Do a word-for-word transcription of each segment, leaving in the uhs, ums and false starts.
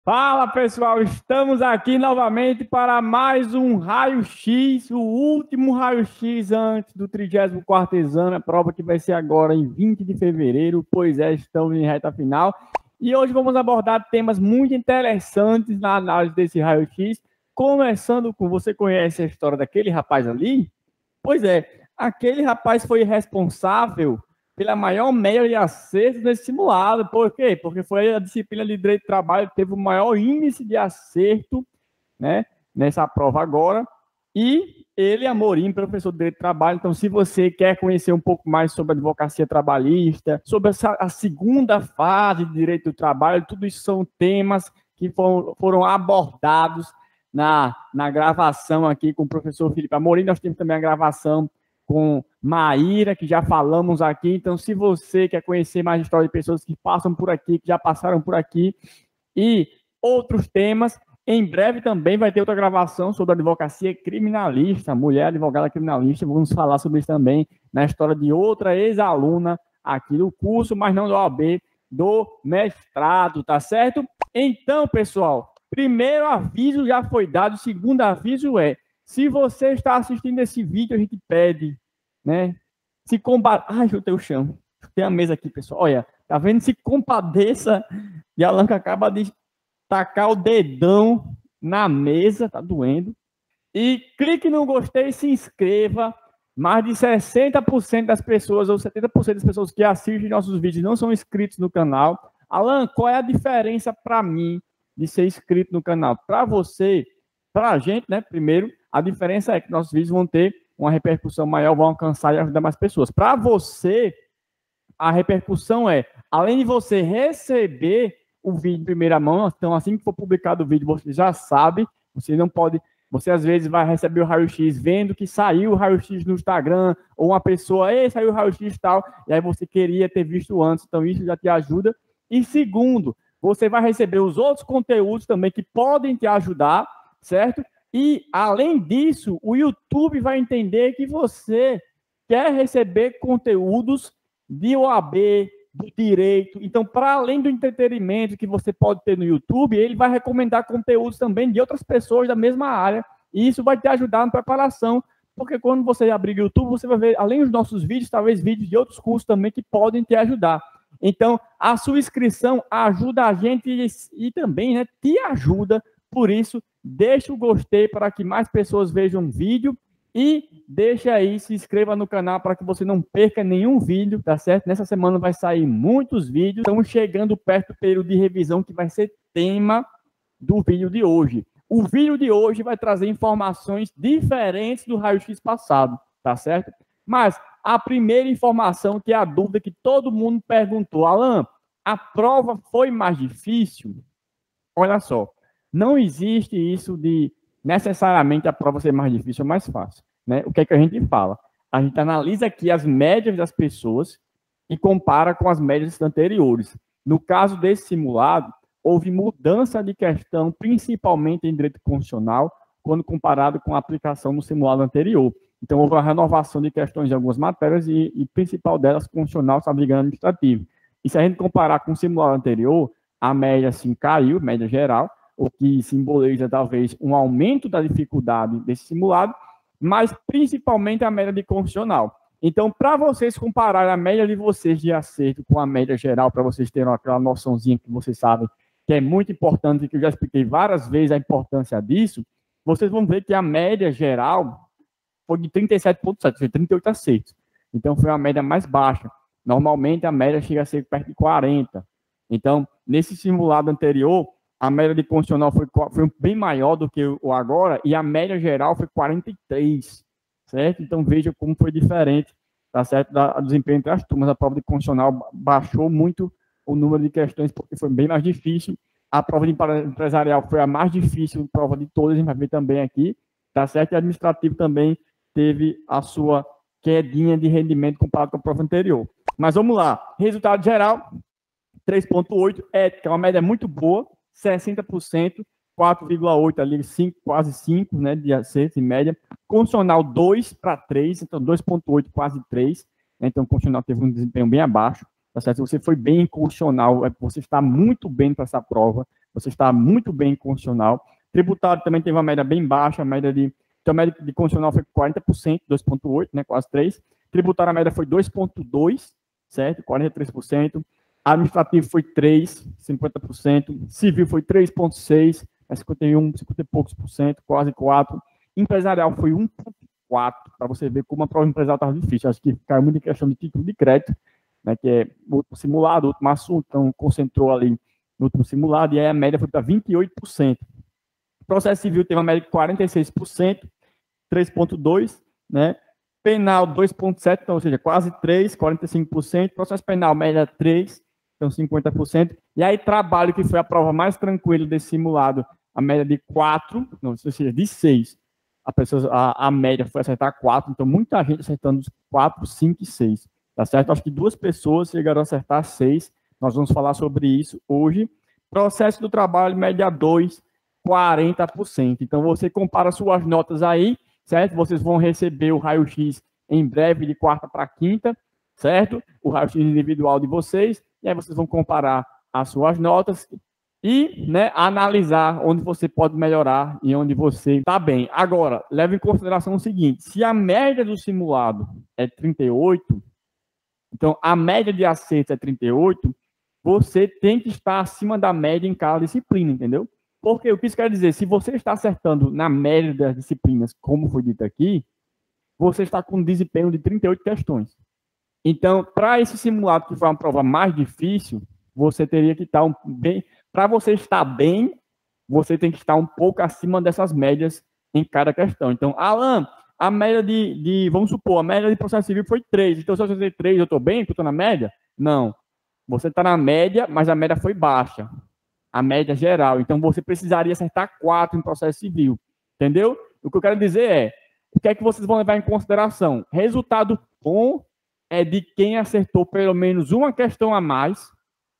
Fala pessoal, estamos aqui novamente para mais um raio-x, o último raio-x antes do trigésimo quarto exame, a prova que vai ser agora em vinte de fevereiro, pois é, estamos em reta final. E hoje vamos abordar temas muito interessantes na análise desse raio-x, começando com, você conhece a história daquele rapaz ali? Pois é, aquele rapaz foi responsável pela maior média de acertos nesse simulado. Por quê? Porque foi a disciplina de Direito do Trabalho que teve o maior índice de acerto, né, nessa prova agora. E ele, Amorim, professor de Direito do Trabalho. Então, se você quer conhecer um pouco mais sobre a advocacia trabalhista, sobre essa, a segunda fase de Direito do Trabalho, tudo isso são temas que foram, foram abordados na, na gravação aqui com o professor Felipe Amorim. Nós temos também a gravação com Maíra, que já falamos aqui. Então, se você quer conhecer mais história de pessoas que passam por aqui, que já passaram por aqui, e outros temas, em breve também vai ter outra gravação sobre advocacia criminalista, mulher advogada criminalista. Vamos falar sobre isso também na história de outra ex-aluna aqui do curso, mas não do O A B, do mestrado, tá certo? Então, pessoal, primeiro aviso já foi dado, o segundo aviso é: se você está assistindo esse vídeo, a gente pede, né? Se compa... Ai, eu tenho o chão. Tem a mesa aqui, pessoal. Olha, tá vendo? Se compadeça de Alan, que acaba de tacar o dedão na mesa, tá doendo. E clique no gostei e se inscreva. Mais de sessenta por cento das pessoas, ou setenta por cento das pessoas que assistem nossos vídeos não são inscritos no canal. Alan, qual é a diferença para mim de ser inscrito no canal? Para você, para a gente, né? Primeiro, a diferença é que nossos vídeos vão ter uma repercussão maior, vão alcançar e ajudar mais pessoas. Para você, a repercussão é, além de você receber o vídeo em primeira mão, então assim que for publicado o vídeo, você já sabe, você não pode, você às vezes vai receber o raio-x vendo que saiu o raio-x no Instagram, ou uma pessoa, ei, saiu o raio-x e tal, e aí você queria ter visto antes, então isso já te ajuda. E segundo, você vai receber os outros conteúdos também que podem te ajudar, certo? E, além disso, o YouTube vai entender que você quer receber conteúdos de O A B, do direito. Então, para além do entretenimento que você pode ter no YouTube, ele vai recomendar conteúdos também de outras pessoas da mesma área. E isso vai te ajudar na preparação, porque quando você abrir o YouTube, você vai ver, além dos nossos vídeos, talvez vídeos de outros cursos também que podem te ajudar. Então, a sua inscrição ajuda a gente e, e também, né, te ajuda. Por isso, deixa o gostei para que mais pessoas vejam o vídeo e deixa aí, se inscreva no canal para que você não perca nenhum vídeo, tá certo? Nessa semana vai sair muitos vídeos. Estamos chegando perto do período de revisão que vai ser tema do vídeo de hoje. O vídeo de hoje vai trazer informações diferentes do raio-x passado, tá certo? Mas a primeira informação, que é a dúvida que todo mundo perguntou: Alan, a prova foi mais difícil? Olha só. Não existe isso de necessariamente a prova ser mais difícil ou mais fácil, né? O que é que a gente fala? A gente analisa aqui as médias das pessoas e compara com as médias anteriores. No caso desse simulado, houve mudança de questão, principalmente em direito constitucional, quando comparado com a aplicação no simulado anterior. Então, houve uma renovação de questões de algumas matérias e, e principal delas, constitucional, sabe, administrativo. E se a gente comparar com o simulado anterior, a média, assim, caiu, média geral, o que simboliza, talvez, um aumento da dificuldade desse simulado, mas principalmente a média de constitucional. Então, para vocês compararem a média de vocês de acerto com a média geral, para vocês terem aquela noçãozinha que vocês sabem que é muito importante, que eu já expliquei várias vezes a importância disso, vocês vão ver que a média geral foi de trinta e sete vírgula sete, foi trinta e oito acertos. Então, foi uma média mais baixa. Normalmente, a média chega a ser perto de quarenta. Então, nesse simulado anterior, a média de constitucional foi, foi bem maior do que o agora, e a média geral foi quarenta e três, certo? Então, veja como foi diferente, tá certo? Da, do desempenho entre as turmas. A prova de constitucional baixou muito o número de questões, porque foi bem mais difícil. A prova de empresarial foi a mais difícil, prova de todas, a gente vai ver também aqui, tá certo? E administrativo também teve a sua quedinha de rendimento comparado com a prova anterior. Mas vamos lá. Resultado geral, três vírgula oito, ética, uma média muito boa, sessenta por cento, quatro vírgula oito ali, cinco, quase cinco, né, de acerto em média. Constitucional dois para três, então dois vírgula oito, quase três. Né, então, o constitucional teve um desempenho bem abaixo. Tá certo? Se você foi bem em constitucional, você está muito bem para essa prova. você está muito bem em constitucional. Tributário também teve uma média bem baixa, a média de, então a média de constitucional foi quarenta por cento, dois vírgula oito, né, quase três. Tributário a média foi dois vírgula dois, certo? quarenta e três por cento. Administrativo foi três, cinquenta por cento. Civil foi três vírgula seis, cinquenta e um, cinquenta e poucos por cento, quase quatro. Empresarial foi um vírgula quatro, para você ver como a prova empresarial estava difícil. Acho que caiu muito em questão de título de crédito, né, que é o último simulado, o último assunto, então concentrou ali no último simulado, e aí a média foi para vinte e oito por cento. Processo civil teve uma média de quarenta e seis por cento, três vírgula dois, né? Penal dois vírgula sete, então, ou seja, quase três, quarenta e cinco por cento. Processo penal, média três, então cinquenta por cento. E aí, trabalho, que foi a prova mais tranquila desse simulado, a média de quatro, não, ou seja, de seis. A, pessoa, a, a média foi acertar quatro, então muita gente acertando os quatro, cinco e seis. Tá certo? Acho que duas pessoas chegaram a acertar seis. Nós vamos falar sobre isso hoje. Processo do trabalho, média dois, quarenta por cento. Então, você compara suas notas aí, certo? Vocês vão receber o raio-x em breve, de quarta para quinta, certo? O raio-x individual de vocês, e aí vocês vão comparar as suas notas e, né, analisar onde você pode melhorar e onde você está bem. Agora, leve em consideração o seguinte, se a média do simulado é trinta e oito, então a média de acertos é trinta e oito, você tem que estar acima da média em cada disciplina, entendeu? Porque o que isso quer dizer? Se você está acertando na média das disciplinas, como foi dito aqui, você está com um desempenho de trinta e oito questões. Então, para esse simulado, que foi uma prova mais difícil, você teria que estar um, bem... Para você estar bem, você tem que estar um pouco acima dessas médias em cada questão. Então, Alan, a média de, de vamos supor, a média de processo civil foi três. Então, se eu acertei três, eu estou bem? Eu estou na média? Não. Você está na média, mas a média foi baixa. A média geral. Então, você precisaria acertar quatro em processo civil. Entendeu? O que eu quero dizer é, o que é que vocês vão levar em consideração? Resultado bom é de quem acertou pelo menos uma questão a mais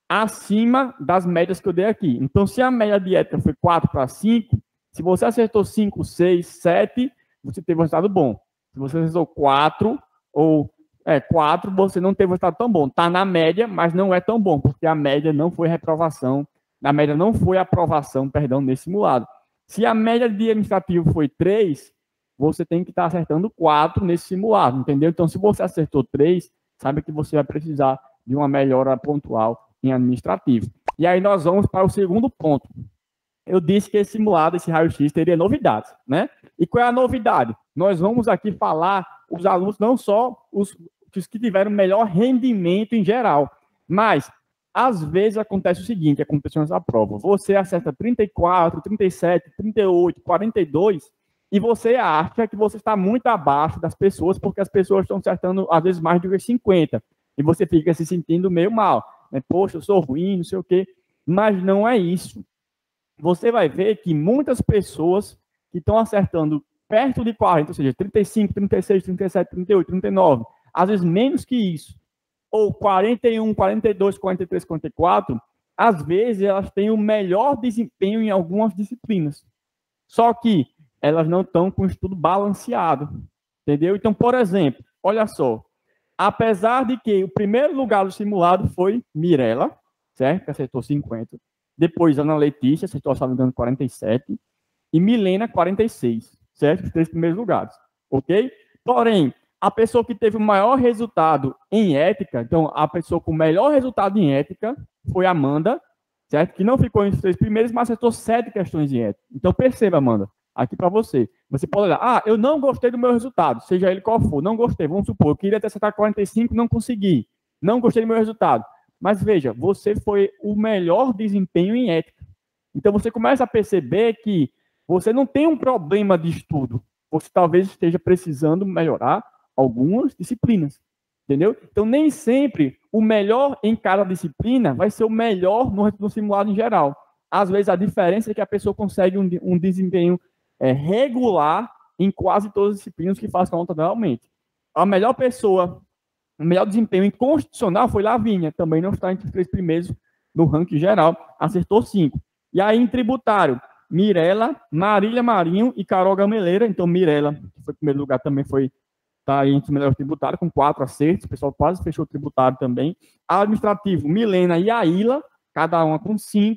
acima das médias que eu dei aqui. Então, se a média de ética foi quatro para cinco, se você acertou cinco, seis, sete, você teve um resultado bom. Se você acertou quatro ou é, quatro, você não teve um resultado tão bom. Está na média, mas não é tão bom, porque a média não foi reprovação, a média não foi aprovação, perdão, nesse simulado. Se a média de administrativo foi três, você tem que estar acertando quatro nesse simulado, entendeu? Então, se você acertou três, sabe que você vai precisar de uma melhora pontual em administrativo. E aí nós vamos para o segundo ponto. Eu disse que esse simulado, esse raio-x, teria novidades, né? E qual é a novidade? Nós vamos aqui falar os alunos, não só os, os que tiveram melhor rendimento em geral, mas às vezes acontece o seguinte, aconteceu nessa prova, você acerta trinta e quatro, trinta e sete, trinta e oito, quarenta e dois, e você acha que você está muito abaixo das pessoas, porque as pessoas estão acertando, às vezes, mais de cinquenta, e você fica se sentindo meio mal, né? Poxa, eu sou ruim, não sei o quê, mas não é isso. Você vai ver que muitas pessoas que estão acertando perto de quarenta, ou seja, trinta e cinco, trinta e seis, trinta e sete, trinta e oito, trinta e nove, às vezes menos que isso, ou quarenta e um, quarenta e dois, quarenta e três, quarenta e quatro, às vezes elas têm o melhor desempenho em algumas disciplinas. Só que elas não estão com o estudo balanceado, entendeu? Então, por exemplo, olha só, apesar de que o primeiro lugar do simulado foi Mirella, certo? Que acertou cinquenta. Depois, Ana Letícia, acertou, se não me engano, quarenta e sete. E Milena, quarenta e seis, certo? Os três primeiros lugares, ok? Porém, a pessoa que teve o maior resultado em ética, então, a pessoa com o melhor resultado em ética foi Amanda, certo? Que não ficou entre os três primeiros, mas acertou sete questões em ética. Então, perceba, Amanda, aqui para você. Você pode olhar, ah, eu não gostei do meu resultado, seja ele qual for, não gostei, vamos supor, eu queria ter acertado quarenta e cinco, não consegui, não gostei do meu resultado. Mas veja, você foi o melhor desempenho em ética. Então você começa a perceber que você não tem um problema de estudo, você talvez esteja precisando melhorar algumas disciplinas, entendeu? Então nem sempre o melhor em cada disciplina vai ser o melhor no, no simulado em geral. Às vezes a diferença é que a pessoa consegue um, um desempenho é, regular em quase todas as disciplinas que faz conta realmente. A melhor pessoa, o melhor desempenho em constitucional foi Lavínia, também não está entre os três primeiros no ranking geral, acertou cinco. E aí em tributário, Mirella, Marília Marinho e Carol Gameleira. Então Mirella, que foi em primeiro lugar, também foi tá aí entre os melhores tributários, com quatro acertos, o pessoal quase fechou o tributário também. Administrativo, Milena e Aila, cada uma com cinco.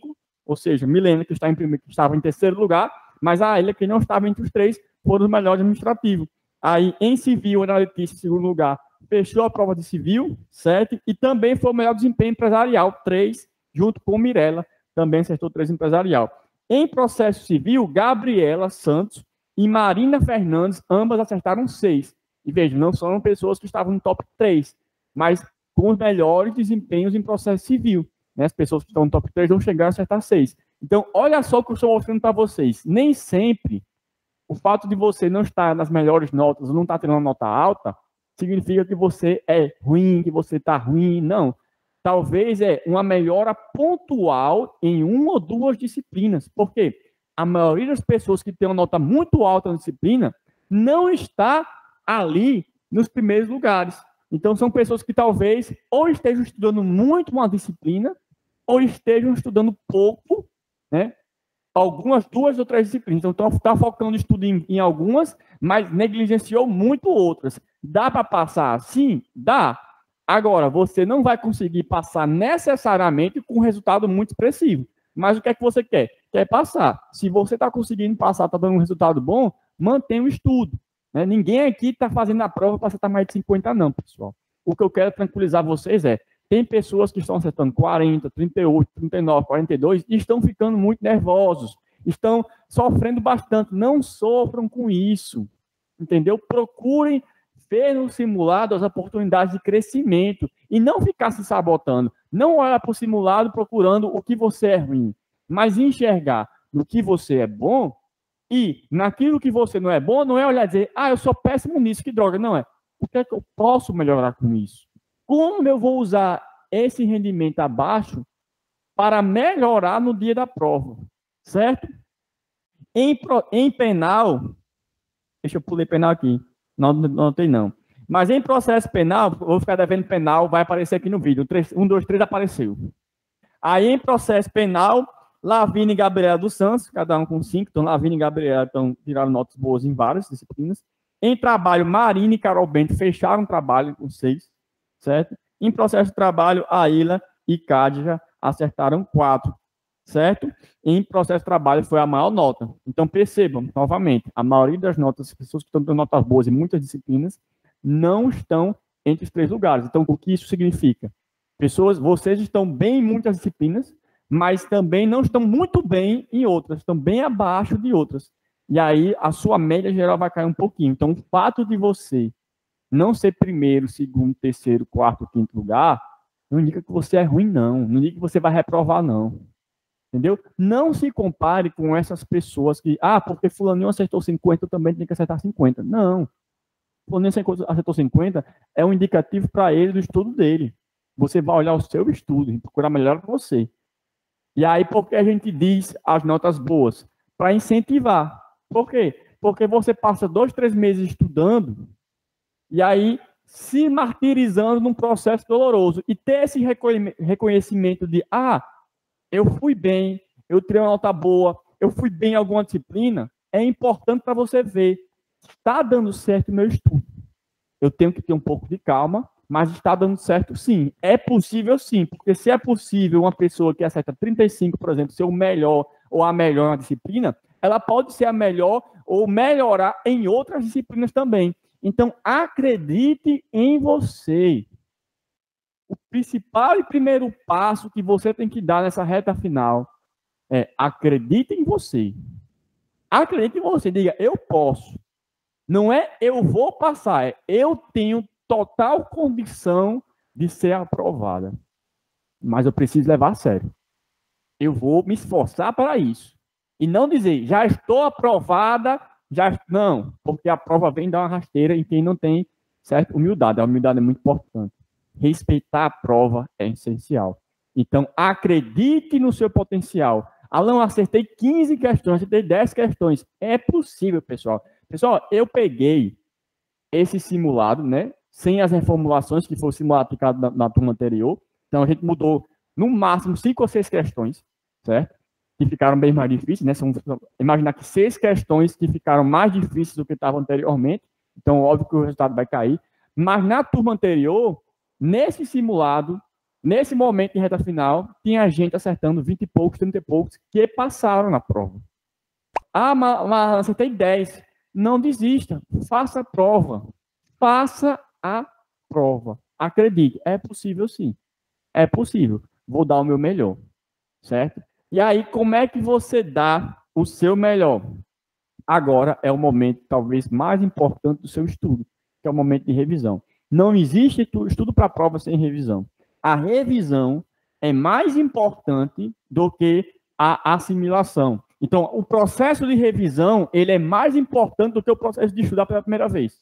ou seja, Milena, que, está em primeiro, que estava em terceiro lugar, mas a Aila, que não estava entre os três, foram os melhores administrativos. Aí, em civil, a Letícia, em segundo lugar, fechou a prova de civil, sete, e também foi o melhor desempenho empresarial, três, junto com Mirella, também acertou três empresarial. Em processo civil, Gabriela Santos e Marina Fernandes, ambas acertaram seis. E veja, não são pessoas que estavam no top três, mas com os melhores desempenhos em processo civil. Né? As pessoas que estão no top três vão chegar a acertar seis. Então, olha só o que eu estou mostrando para vocês. Nem sempre o fato de você não estar nas melhores notas, ou não estar tendo uma nota alta, significa que você é ruim, que você está ruim. Não. Talvez é uma melhora pontual em uma ou duas disciplinas. Por quê? A maioria das pessoas que tem uma nota muito alta na disciplina não está ali nos primeiros lugares. Então, são pessoas que talvez ou estejam estudando muito uma disciplina ou estejam estudando pouco, né? Algumas, duas ou três disciplinas. Então, está focando no estudo em, em algumas, mas negligenciou muito outras. Dá para passar? Sim, dá. Agora, você não vai conseguir passar necessariamente com um resultado muito expressivo. Mas o que é que você quer? Quer passar. Se você está conseguindo passar, está dando um resultado bom, mantenha o estudo. Né? Ninguém aqui está fazendo a prova para acertar mais de cinquenta, não, pessoal. O que eu quero tranquilizar vocês é, tem pessoas que estão acertando quarenta, trinta e oito, trinta e nove, quarenta e dois e estão ficando muito nervosos, estão sofrendo bastante. Não sofram com isso, entendeu? Procurem ver no simulado as oportunidades de crescimento e não ficar se sabotando. Não olhar para o simulado procurando o que você é ruim, mas enxergar no que você é bom e naquilo que você não é bom, não é olhar e dizer, ah, eu sou péssimo nisso, que droga. Não é. O que é que eu posso melhorar com isso? Como eu vou usar esse rendimento abaixo para melhorar no dia da prova, certo? Em, em penal, deixa eu pular penal aqui, não notei não. Mas em processo penal, vou ficar devendo penal, vai aparecer aqui no vídeo, um, dois, três apareceu. Aí em processo penal, Lavínia e Gabriela dos Santos, cada um com cinco, então Lavínia e Gabriela estão tiraram notas boas em várias disciplinas. Em trabalho, Marina e Carol Bento fecharam o trabalho com seis, certo? Em processo de trabalho, Aila e Cádia acertaram quatro, certo? Em processo de trabalho foi a maior nota. Então percebam, novamente, a maioria das notas, as pessoas que estão dando notas boas em muitas disciplinas, não estão entre os três lugares. Então, o que isso significa? Pessoas, vocês estão bem em muitas disciplinas, mas também não estão muito bem em outras, estão bem abaixo de outras. E aí, a sua média geral vai cair um pouquinho. Então, o fato de você não ser primeiro, segundo, terceiro, quarto, quinto lugar, não indica que você é ruim, não. Não indica que você vai reprovar, não. Entendeu? Não se compare com essas pessoas que, ah, porque fulaninho acertou cinquenta, eu também tenho que acertar cinquenta. Não. Fulaninho acertou cinquenta é um indicativo para ele do estudo dele. Você vai olhar o seu estudo e procurar melhor para você. E aí, por que a gente diz as notas boas? Para incentivar. Por quê? Porque você passa dois, três meses estudando e aí se martirizando num processo doloroso. E ter esse reconhecimento de, ah, eu fui bem, eu tirei uma nota boa, eu fui bem em alguma disciplina, é importante para você ver, está dando certo o meu estudo. Eu tenho que ter um pouco de calma, mas está dando certo sim. É possível sim, porque se é possível uma pessoa que acerta trinta e cinco, por exemplo, ser o melhor ou a melhor na disciplina, ela pode ser a melhor ou melhorar em outras disciplinas também. Então, acredite em você. O principal e primeiro passo que você tem que dar nessa reta final é acredite em você. Acredite em você. Diga, eu posso. Não é eu vou passar, é eu tenho total condição de ser aprovada. Mas eu preciso levar a sério. Eu vou me esforçar para isso. E não dizer, já estou aprovada, já não, porque a prova vem dar uma rasteira em quem não tem certa humildade. A humildade é muito importante. Respeitar a prova é essencial. Então, acredite no seu potencial. Alan, acertei quinze questões, acertei dez questões. É possível, pessoal. Pessoal, eu peguei esse simulado, né? Sem as reformulações que foi o simulado aplicado na, na turma anterior. Então, a gente mudou, no máximo, cinco ou seis questões, certo? Que ficaram bem mais difíceis, né? São, imaginar que seis questões que ficaram mais difíceis do que estavam anteriormente. Então, óbvio que o resultado vai cair. Mas na turma anterior, nesse simulado, Nesse momento de reta final, tinha gente acertando vinte e poucos, trinta e poucos, que passaram na prova. Ah, mas, mas acertei dez. Não desista, faça a prova. Faça a prova. Acredite, é possível sim. É possível. Vou dar o meu melhor, certo? E aí, como é que você dá o seu melhor? Agora é o momento talvez mais importante do seu estudo, que é o momento de revisão. Não existe estudo para prova sem revisão. A revisão é mais importante do que a assimilação. Então, o processo de revisão, ele é mais importante do que o processo de estudar pela primeira vez.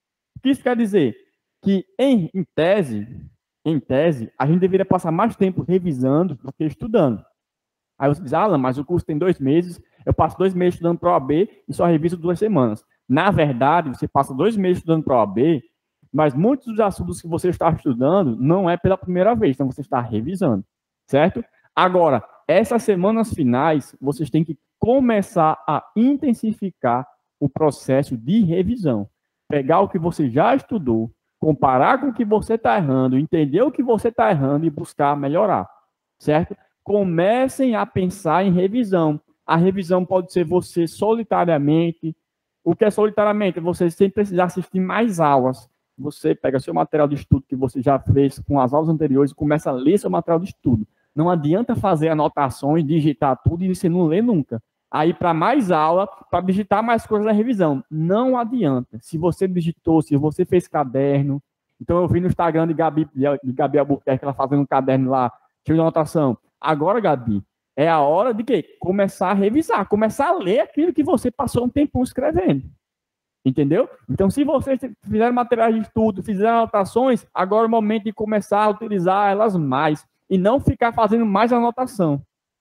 O que isso quer dizer? Que, em, em tese, em tese, a gente deveria passar mais tempo revisando do que estudando. Aí você diz, Alan, mas o curso tem dois meses, eu passo dois meses estudando para a O A B e só reviso duas semanas. Na verdade, você passa dois meses estudando para a O A B, mas muitos dos assuntos que você está estudando não é pela primeira vez, então você está revisando, certo? Agora, essas semanas finais, vocês têm que começar a intensificar o processo de revisão. Pegar o que você já estudou, comparar com o que você está errando, entender o que você está errando e buscar melhorar, certo? Comecem a pensar em revisão. A revisão pode ser você solitariamente. O que é solitariamente? Você sem precisar assistir mais aulas. Você pega seu material de estudo que você já fez com as aulas anteriores e começa a ler seu material de estudo. Não adianta fazer anotações, digitar tudo e você não lê nunca. Aí, para mais aula, para digitar mais coisas na revisão. Não adianta. Se você digitou, se você fez caderno. Então, eu vi no Instagram de Gabi, de Gabi Albuquerque, ela fazendo um caderno lá, cheio de anotação. Agora, Gabi, é a hora de quê? Começar a revisar, começar a ler aquilo que você passou um tempão escrevendo. Entendeu? Então, se vocês fizeram materiais de estudo, fizeram anotações, agora é o momento de começar a utilizar elas mais e não ficar fazendo mais anotação.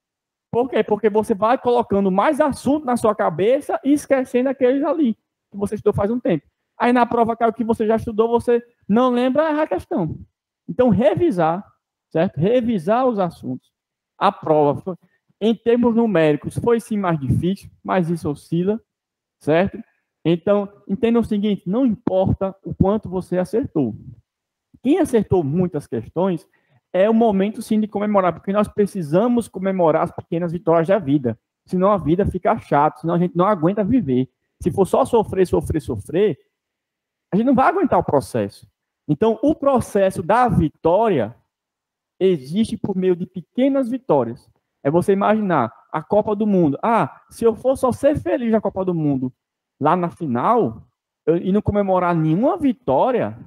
Por quê? Porque você vai colocando mais assunto na sua cabeça e esquecendo aqueles ali que você estudou faz um tempo. Aí na prova, que é o que você já estudou, você não lembra a questão. Então, revisar, certo? Revisar os assuntos. A prova, em termos numéricos, foi sim mais difícil, mas isso oscila, certo? Então, entenda o seguinte, não importa o quanto você acertou. Quem acertou muitas questões é o momento sim de comemorar, porque nós precisamos comemorar as pequenas vitórias da vida. Senão a vida fica chata, senão a gente não aguenta viver. Se for só sofrer, sofrer, sofrer, a gente não vai aguentar o processo. Então, o processo da vitória existe por meio de pequenas vitórias. É você imaginar a Copa do Mundo. Ah, se eu for só ser feliz na Copa do Mundo, lá na final, eu, e não comemorar nenhuma vitória,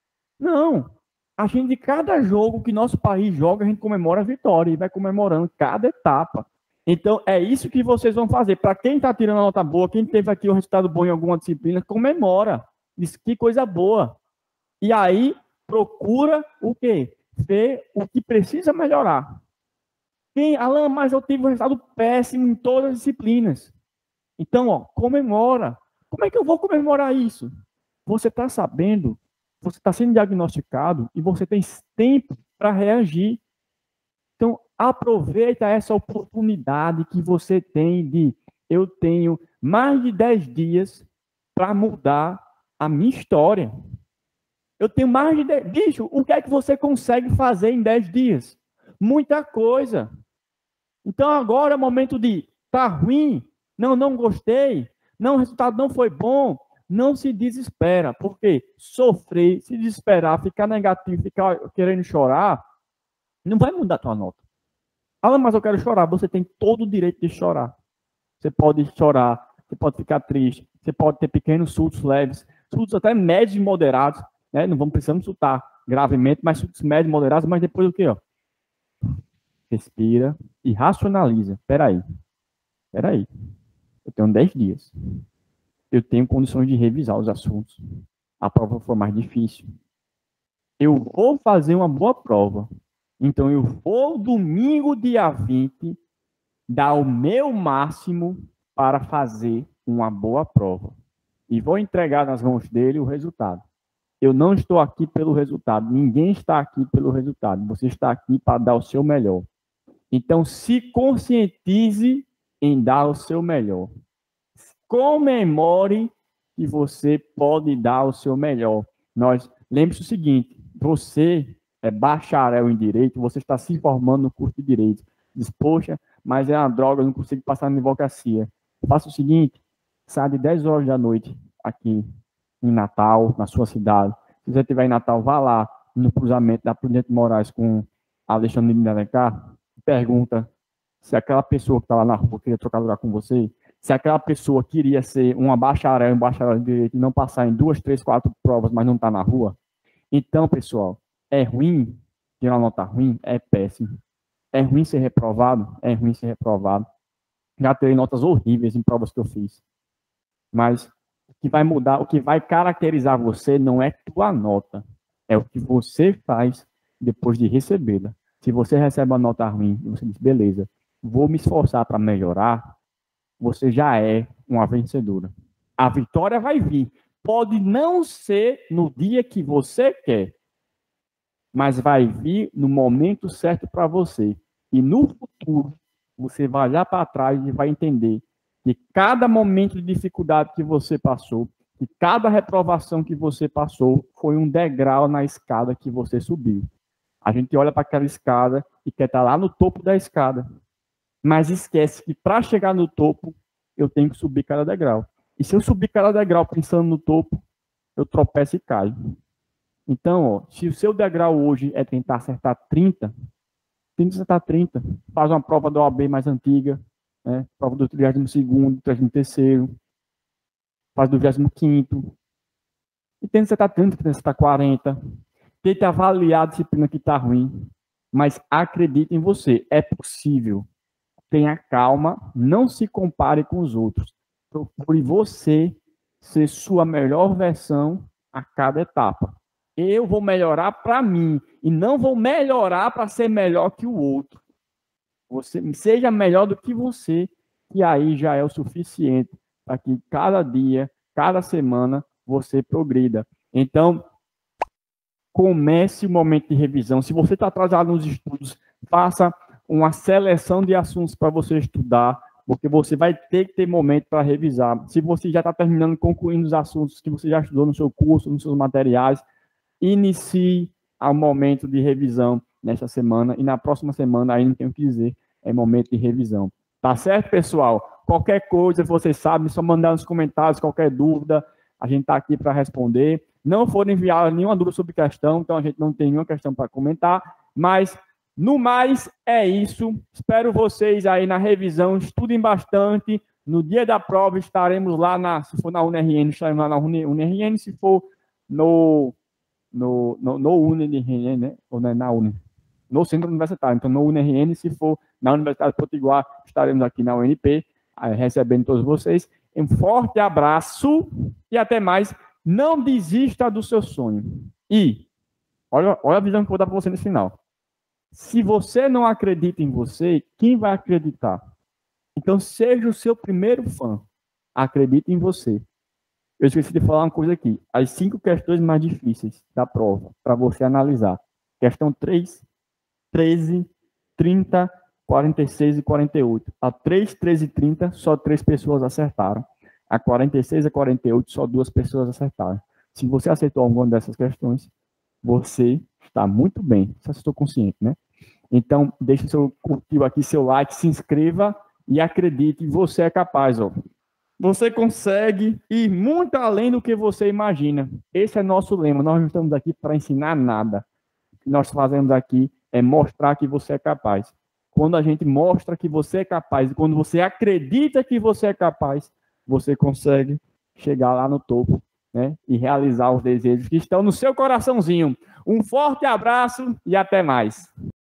não. A gente, de cada jogo que nosso país joga, a gente comemora a vitória e vai comemorando cada etapa. Então, é isso que vocês vão fazer. Para quem está tirando a nota boa, quem teve aqui um resultado bom em alguma disciplina, comemora. Diz que coisa boa. E aí, procura o quê? Ver o que precisa melhorar. Quem, Alan, mas eu tive um resultado péssimo em todas as disciplinas. Então, ó, comemora. Como é que eu vou comemorar isso? Você está sabendo, você está sendo diagnosticado e você tem tempo para reagir. Então, aproveita essa oportunidade que você tem de, eu tenho mais de dez dias para mudar a minha história. Eu tenho mais de dez... Bicho, o que é que você consegue fazer em dez dias? Muita coisa. Então, agora é o momento de, tá ruim, não, não gostei, não, o resultado não foi bom, não se desespera, porque sofrer, se desesperar, ficar negativo, ficar querendo chorar, não vai mudar a tua nota. Ah, mas eu quero chorar. Você tem todo o direito de chorar. Você pode chorar, você pode ficar triste, você pode ter pequenos surtos leves, surtos até médios e moderados, né? Não vamos precisamos surtar gravemente, mas surtos médios e moderados, mas depois o quê? Ó? Respira e racionaliza. Peraí, peraí. Eu tenho dez dias. Eu tenho condições de revisar os assuntos. A prova foi mais difícil. Eu vou fazer uma boa prova. Então, eu vou, domingo, dia vinte, dar o meu máximo para fazer uma boa prova. E vou entregar nas mãos dele o resultado. Eu não estou aqui pelo resultado. Ninguém está aqui pelo resultado. Você está aqui para dar o seu melhor. Então, se conscientize em dar o seu melhor. Comemore que você pode dar o seu melhor. Nós, lembre-se o seguinte, você é bacharel em Direito, você está se formando no curso de Direito. Diz, poxa, mas é uma droga, eu não consigo passar na advocacia. Faça o seguinte, sai de dez horas da noite aqui em Natal, na sua cidade. Se você estiver em Natal, vá lá no cruzamento da Prudente Moraes com a Alexandre de Alencar, pergunta se aquela pessoa que está lá na rua queria trocar lugar com você, se aquela pessoa queria ser uma bacharel, um bacharel em Direito e não passar em duas, três, quatro provas, mas não está na rua. Então, pessoal, é ruim tirar uma nota ruim? É péssimo. É ruim ser reprovado? É ruim ser reprovado. Já terei notas horríveis em provas que eu fiz. Mas o que vai mudar, o que vai caracterizar você não é tua nota. É o que você faz depois de recebê-la. Se você recebe uma nota ruim e você diz, beleza, vou me esforçar para melhorar, você já é uma vencedora. A vitória vai vir. Pode não ser no dia que você quer, mas vai vir no momento certo para você. E no futuro, você vai olhar para trás e vai entender que cada momento de dificuldade que você passou, que cada reprovação que você passou, foi um degrau na escada que você subiu. A gente olha para aquela escada e quer estar lá no topo da escada, mas esquece que para chegar no topo, eu tenho que subir cada degrau. E se eu subir cada degrau pensando no topo, eu tropeço e caio. Então, ó, se o seu degrau hoje é tentar acertar trinta, tenta acertar trinta. Faz uma prova da O A B mais antiga, né? Prova do trigésimo segundo, trigésimo terceiro, faz do vigésimo quinto. E tenta acertar trinta, tenta acertar quarenta. Tente avaliar a disciplina que está ruim, mas acredite em você, é possível. Tenha calma, não se compare com os outros. Procure você ser sua melhor versão a cada etapa. Eu vou melhorar para mim e não vou melhorar para ser melhor que o outro. Você seja melhor do que você, e aí já é o suficiente para que cada dia, cada semana, você progrida. Então, comece o momento de revisão. Se você está atrasado nos estudos, faça uma seleção de assuntos para você estudar, porque você vai ter que ter momento para revisar. Se você já está terminando, concluindo os assuntos que você já estudou no seu curso, nos seus materiais, inicie o momento de revisão nesta semana, e na próxima semana, aí não tenho o que dizer, é momento de revisão. Tá certo, pessoal? Qualquer coisa, vocês sabem, só mandar nos comentários, qualquer dúvida, a gente está aqui para responder. Não foram enviadas nenhuma dúvida sobre questão, então a gente não tem nenhuma questão para comentar, mas, no mais, é isso. Espero vocês aí na revisão, estudem bastante. No dia da prova estaremos lá, na, se for na U N R N, estaremos lá na U N R N, se for no, no, no, no U N R N, né? Ou na, na U N, no Centro Universitário, então no U N R N, se for na Universidade de Potiguar, estaremos aqui na U N P, aí, recebendo todos vocês. Um forte abraço e até mais. Não desista do seu sonho. E, olha, olha a visão que eu vou dar para você nesse final. Se você não acredita em você, quem vai acreditar? Então, seja o seu primeiro fã. Acredite em você. Eu esqueci de falar uma coisa aqui. As cinco questões mais difíceis da prova, para você analisar. Questão três, treze, trinta, quarenta e seis e quarenta e oito. A três, treze e trinta, só três pessoas acertaram. A quarenta e seis e quarenta e oito, só duas pessoas acertaram. Se você acertou alguma dessas questões, você está muito bem. Você estou consciente, né? Então, deixe seu curtir aqui, seu like, se inscreva e acredite, você é capaz, ó. Você consegue ir muito além do que você imagina. Esse é nosso lema. Nós não estamos aqui para ensinar nada. O que nós fazemos aqui é mostrar que você é capaz. Quando a gente mostra que você é capaz, e quando você acredita que você é capaz, você consegue chegar lá no topo, né, e realizar os desejos que estão no seu coraçãozinho. Um forte abraço e até mais.